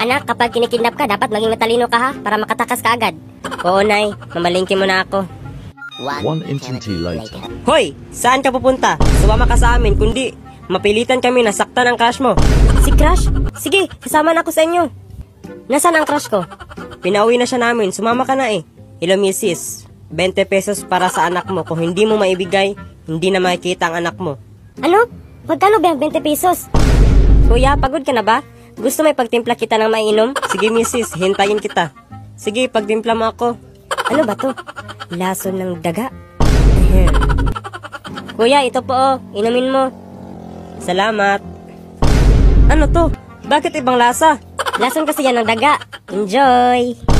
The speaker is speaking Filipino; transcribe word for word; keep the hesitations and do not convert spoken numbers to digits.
Anak, kapag kinikidnap ka, dapat maging matalino ka ha, para makatakas ka agad. Oo, Nay. Mamalingki mo na ako. One eternity later. Hoy! Saan ka pupunta? Sumama ka sa amin, kundi mapilitan kami na saktan ang crush mo. Si Crush? Sige, sasama na ako sa inyo. Nasaan ang crush ko? Pinauwi na siya namin, sumama ka na eh. Hello, missis. twenty pesos para sa anak mo. Kung hindi mo maibigay, hindi na makikita ang anak mo. Ano? Magkano ba ang twenty pesos? Kuya, pagod ka na ba? Gusto may pagtimpla kita ng mainom? Sige, missis, hintayin kita. Sige, pagtimpla mo ako. Ano ba to? Lason ng daga? Kuya, ito po oh, inumin mo. Salamat. Ano to? Bakit ibang lasa? Lason kasi yan ng daga. Enjoy!